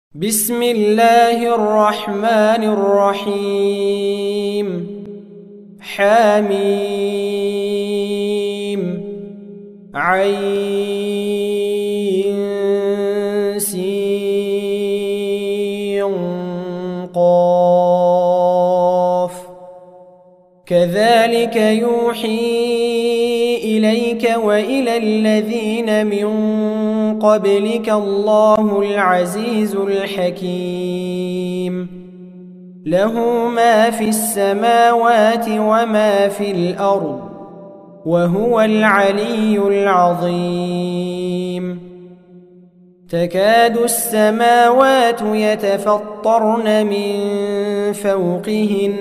بسم الله الرحمن الرحيم. حميم عين سين قاف كذلك يوحي إليك وإلى الذين من قبلك الله العزيز الحكيم له ما في السماوات وما في الأرض وهو العلي العظيم. تكاد السماوات يتفطرن من فوقهن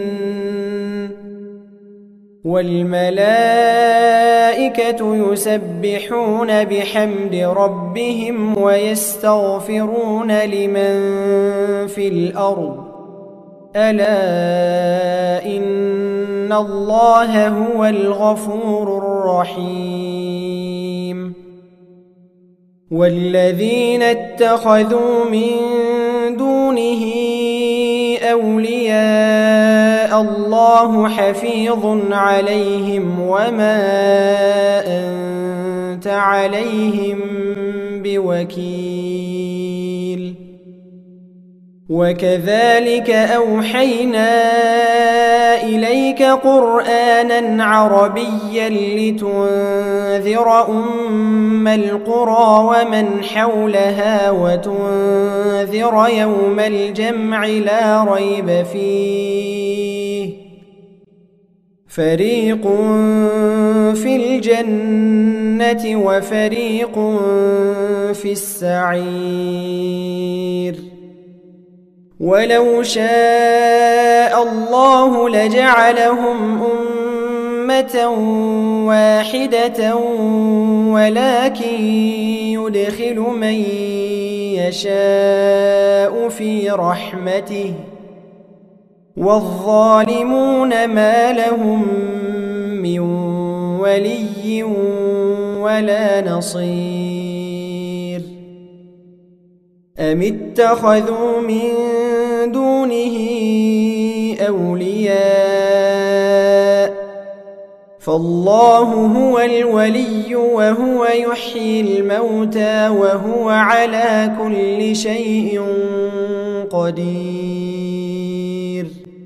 والملائكة يسبحون بحمد ربهم ويستغفرون لمن في الأرض ألا إن الله هو الغفور الرحيم. والذين اتخذوا من دونه أولياء الله حفيظ عليهم وما أنت عليهم بوكيل. وكذلك أوحينا إليك قرآنا عربيا لتنذر أم القرى ومن حولها وتنذر يوم الجمع لا ريب فيه فريق في الجنة وفريق في السعير. ولو شاء الله لجعلهم أمة واحدة ولكن يدخل من يشاء في رحمته والظالمون ما لهم من ولي ولا نصير. أم اتخذوا من دونه أولياء فالله هو الولي وهو يحيي الموتى وهو على كل شيء قدير.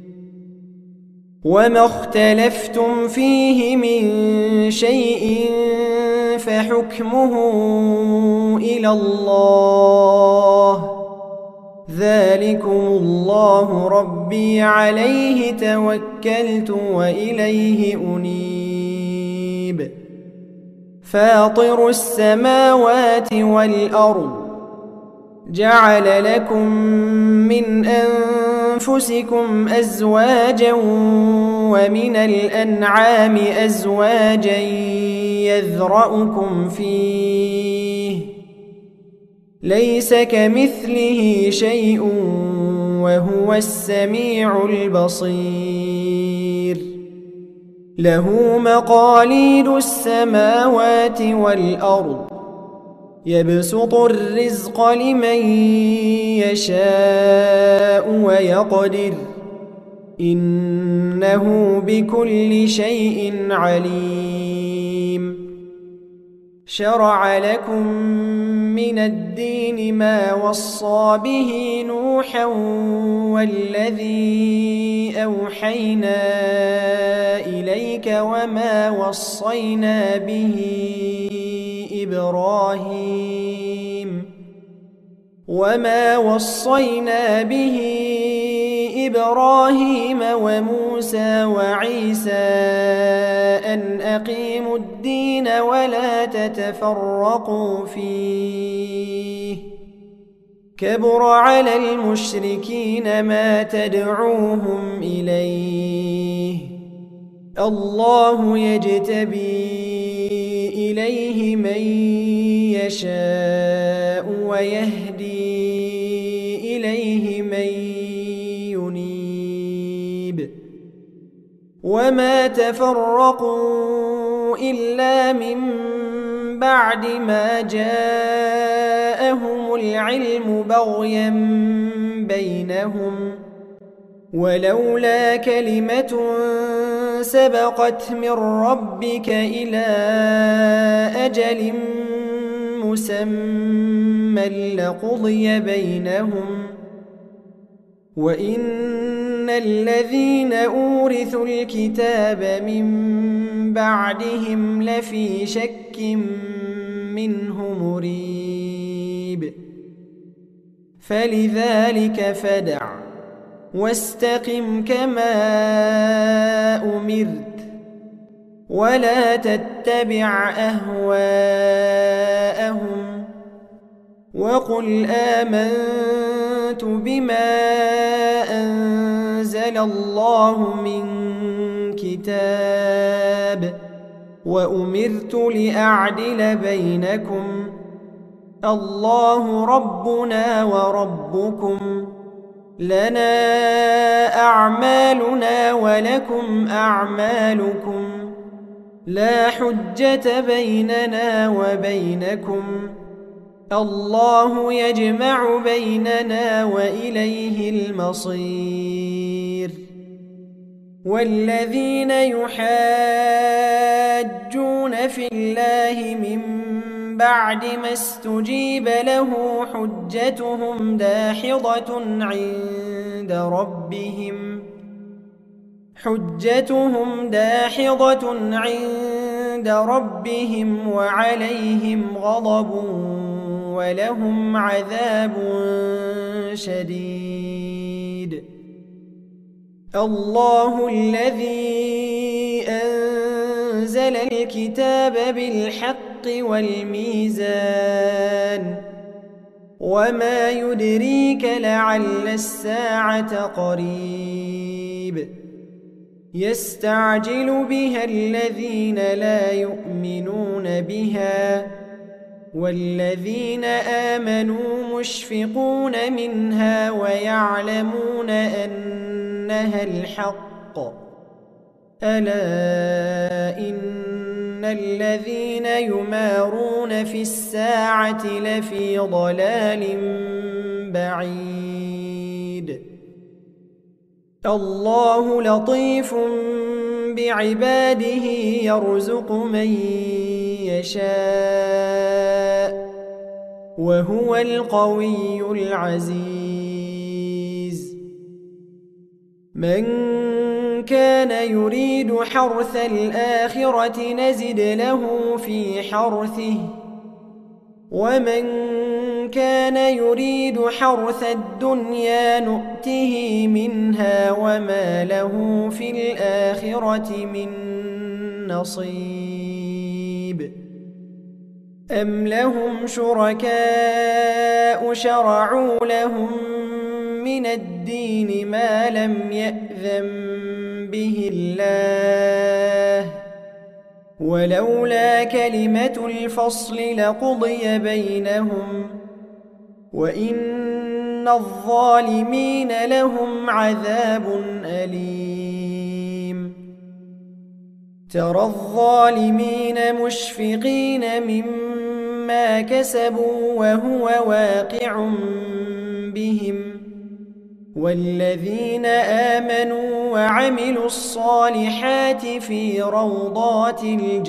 وما اختلفتم فيه من شيء فحكمه إلى الله ذلكم الله ربي عليه توكلت وإليه أنيب. فاطر السماوات والأرض جعل لكم من أنفسكم أزواجا ومن الأنعام أزواجا يذرأكم فيه ليس كمثله شيء وهو السميع البصير. له مقاليد السماوات والأرض يبسط الرزق لمن يشاء ويقدر إنه بكل شيء عليم. شرع لكم من الدين ما وصى به نوحا والذي أوحينا إليك وما وصينا به إبراهيم وموسى وعيسى أن أقيموا الدين ولا تتفرقوا فيه كبر على المشركين ما تدعوهم إليه الله يجتبي إليه من يشاء ويهدي إليه من ينيب. وما تفرقوا إلا من بعد ما جاءهم العلم بغيا بينهم ولولا كلمة سبقت من ربك إلى أجل مسمى لقضي بينهم وإن الذين أورثوا الكتاب من بعدهم لفي شك منه مريب فلذلك فادع واستقم كما أمرت ولا تتبع أهواءهم وقل آمنت بما أنزل الله من كتاب وأمرت لأعدل بينكم الله ربنا وربكم لنا أعمالنا ولكم أعمالكم لا حجة بيننا وبينكم الله يجمع بيننا وإليه المصير والذين يحاجون في الله من بعد ما استجيب له حجتهم داحضة عند ربهم وعليهم غضب ولهم عذاب شديد الله الذي أنزل الكتاب بالحق والميزان وما يدريك لعل الساعة قريب يستعجل بها الذين لا يؤمنون بها والذين آمنوا مشفقون منها ويعلمون أنها الحق ألا إن الذين يمارون في الساعة لفي ضلال بعيد الله لطيف بعباده يرزق من يشاء وهو القوي العزيز من كان يريد حرث الآخرة نزد له في حرثه ومن كان يريد حرث الدنيا نؤته منها وما له في الآخرة من نصيب أم لهم شركاء شرعوا لهم من الدين ما لم يأذن به الله ولولا كلمة الفصل لقضي بينهم وإن الظالمين لهم عذاب أليم ترى الظالمين مشفقين مما كسبوا وهو واقع بهم والذين آمنوا وعملوا الصالحات في روضات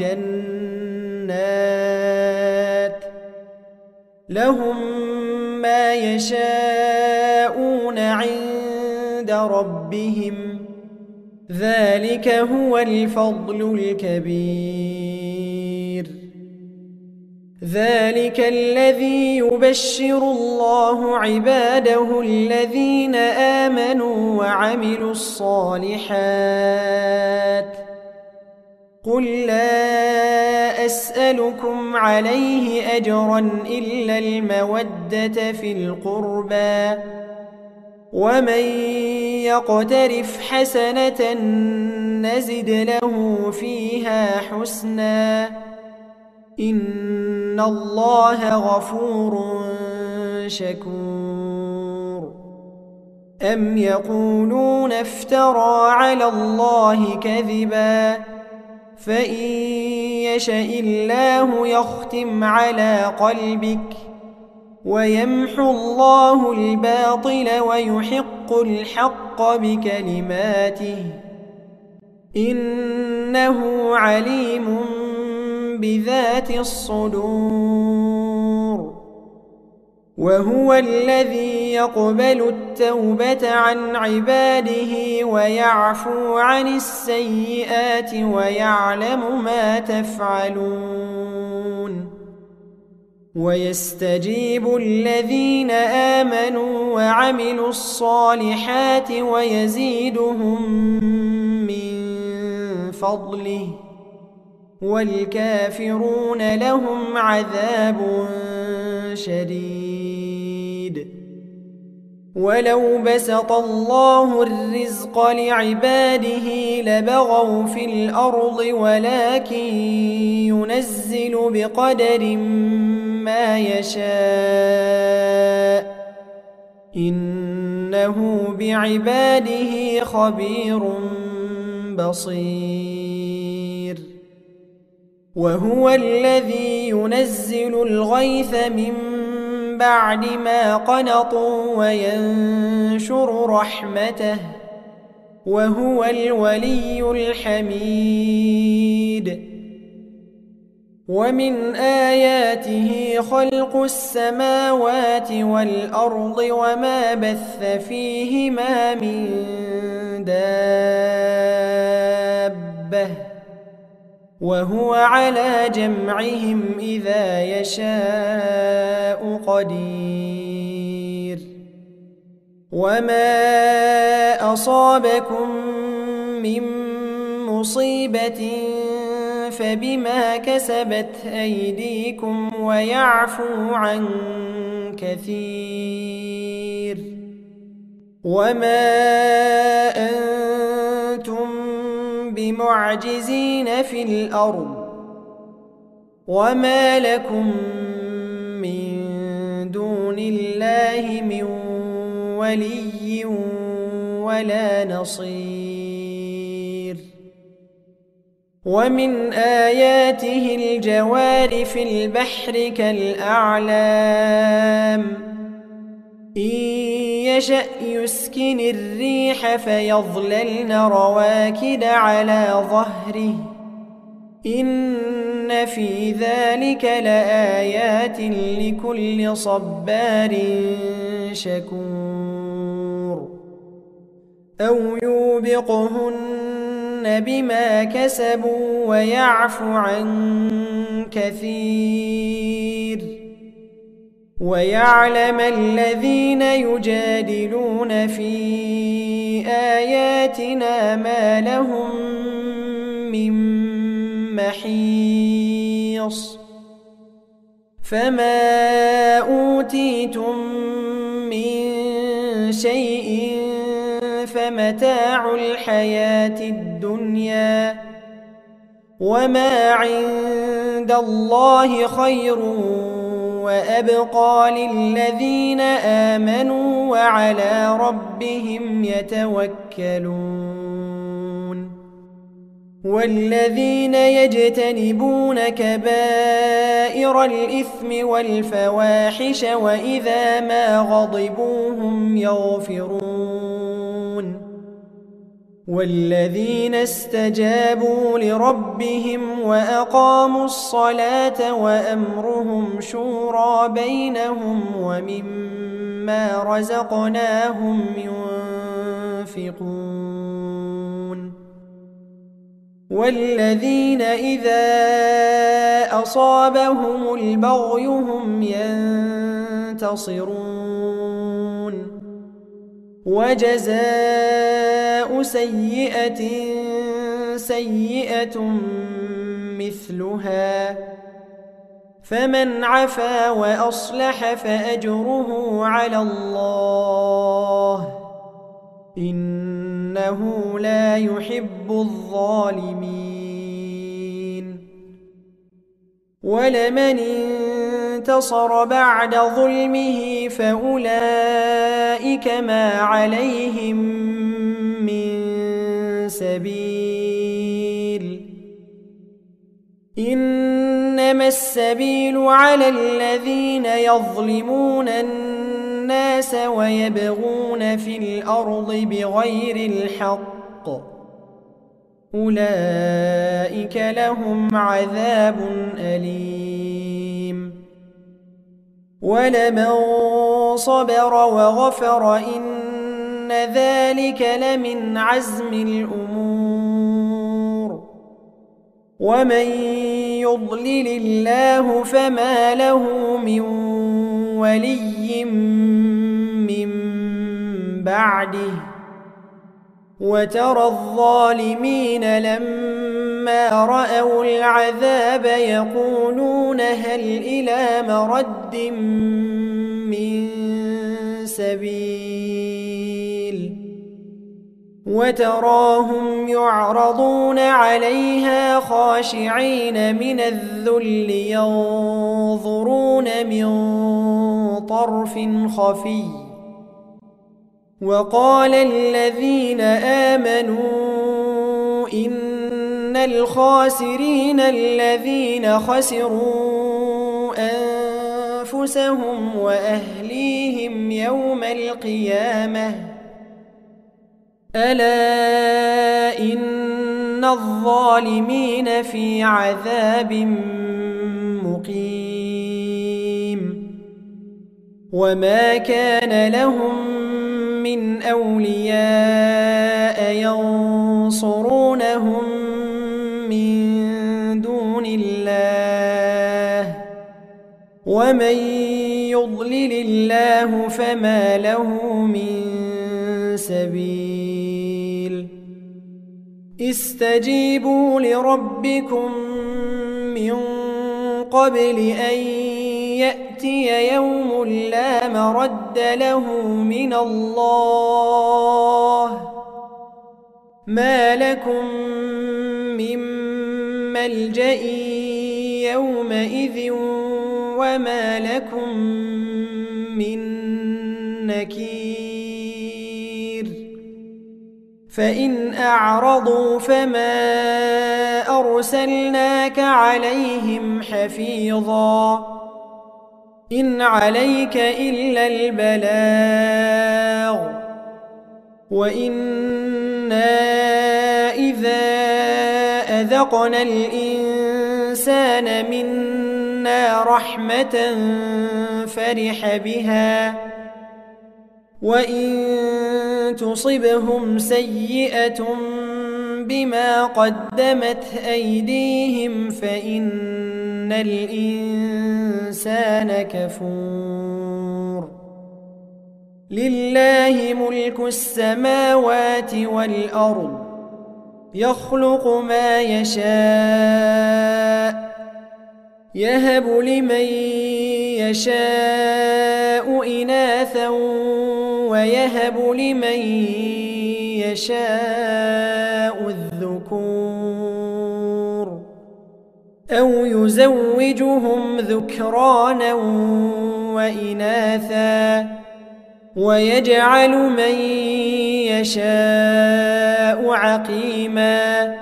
الجنات لهم ما يشاءون عند ربهم ذلك هو الفضل الكبير ذلك الذي يبشر الله عباده الذين آمنوا وعملوا الصالحات قل لا أسألكم عليه أجرا إلا المودة في القربى ومن يقترف حسنة نزد له فيها حسنا إن الله غفور شكور أم يقولون افترى على الله كذبا فإن يشاء الله يختم على قلبك ويمحو الله الباطل ويحق الحق بكلماته إنه عليم بذات الصدور وهو الذي يقبل التوبة عن عباده ويعفو عن السيئات ويعلم ما تفعلون ويستجيب الذين آمنوا وعملوا الصالحات ويزيدهم من فضله والكافرون لهم عذاب شديد ولو بسط الله الرزق لعباده لبغوا في الأرض ولكن ينزل بقدر ما يشاء إنه بعباده خبير بصير وهو الذي ينزل الغيث من بعد ما قنطوا وينشر رحمته وهو الولي الحميد ومن آياته خلق السماوات والأرض وما بث فيهما من دابة وهو على جمعهم إذا يشاء قدير وما أصابكم من مصيبة فبما كسبت أيديكم ويعفو عن كثير وما أنتم بمعجزين في الأرض وما لكم من دون الله من ولي ولا نصير ومن آياته الجوار في البحر كالأعلام إن يشأ يسكن الريح فيظللن رواكد على ظهره إن في ذلك لآيات لكل صبار شكور أو يوبقهن بما كسبوا ويعفو عن كثير ويعلم الذين يجادلون في آياتنا ما لهم من محيص فما أوتيتم من شيء فمتاع الحياة الدنيا وما عند الله خير وأبقى للذين آمنوا وعلى ربهم يتوكلون والذين يجتنبون كبائر الإثم والفواحش وإذا ما غضبوا هم يغفرون والذين استجابوا لربهم وأقاموا الصلاة وأمرهم شورى بينهم ومما رزقناهم ينفقون والذين إذا أصابهم البغي هم ينتصرون وجزاء سيئة سيئة مثلها فمن عفا وأصلح فأجره على الله إنه لا يحب الظالمين ولمن انتصر بعد ظلمه فأولئك ما عليهم من سبيل إنما إنما السبيل على الذين يظلمون الناس ويبغون في الأرض بغير الحق أولئك لهم عذاب أليم ولمن صبر وغفر إن ذلك لمن عزم الأمور ومن يضلل الله فما له من ولي من بعده وترى الظالمين لما رأوا العذاب يقولون هل إلى مرد من سبيل وتراهم يعرضون عليها خاشعين من الذل ينظرون من طرف خفي وقال الذين آمنوا إن الخاسرين الذين خسروا أنفسهم وأهليهم يوم القيامة ألا إن الظالمين في عذاب مقيم وما كان لهم من أولياء ينصرونهم من دون الله ومن يضلل الله فما له من سبيل استجيبوا لربكم من قبل أن يأتي يوم لا مرد له من الله ما لكم من ملجأ يومئذ وما لكم من نكير فإن أعرضوا فما أرسلناك عليهم حفيظا إن عليك إلا البلاغ وإنا إذا أذقنا الإنسان منا رحمة فرح بها وإن تصبهم سيئة بما قدمت أيديهم فإن الإنسان كفور لله ملك السماوات والأرض يخلق ما يشاء يهب لمن يشاء إناثا ويهب لمن يشاء الذكور أو يزوجهم ذكرانا وإناثا ويجعل من يشاء عقيما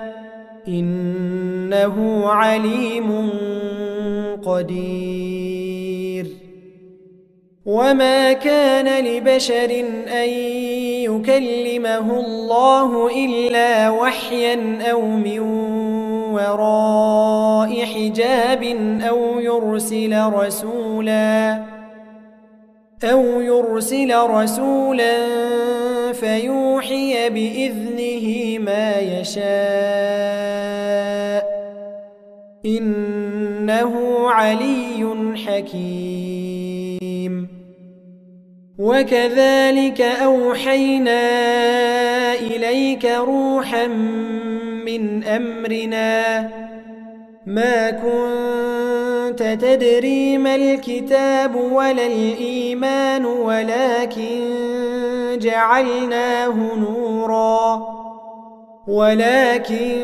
إنه عليم قدير وما كان لبشر أن يكلمه الله إلا وحيا أو من وراء حجاب أو يرسل رسولا فيوحي بإذنه ما يشاء إنه علي حكيم وكذلك أوحينا إليك روحا من أمرنا ما كنت تدري ما الكتاب ولا الإيمان ولكن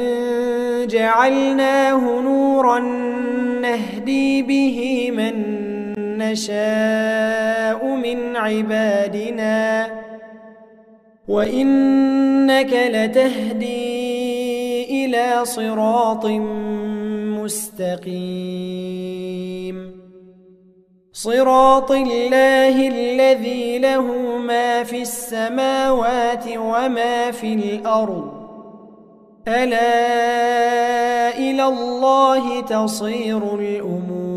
جعلناه نورا نهدي به من نشاء من عبادنا وإنك لتهدي إلى صراط مستقيم صراط الله الذي له ما في السماوات وما في الأرض ألا إلى الله تصير الأمور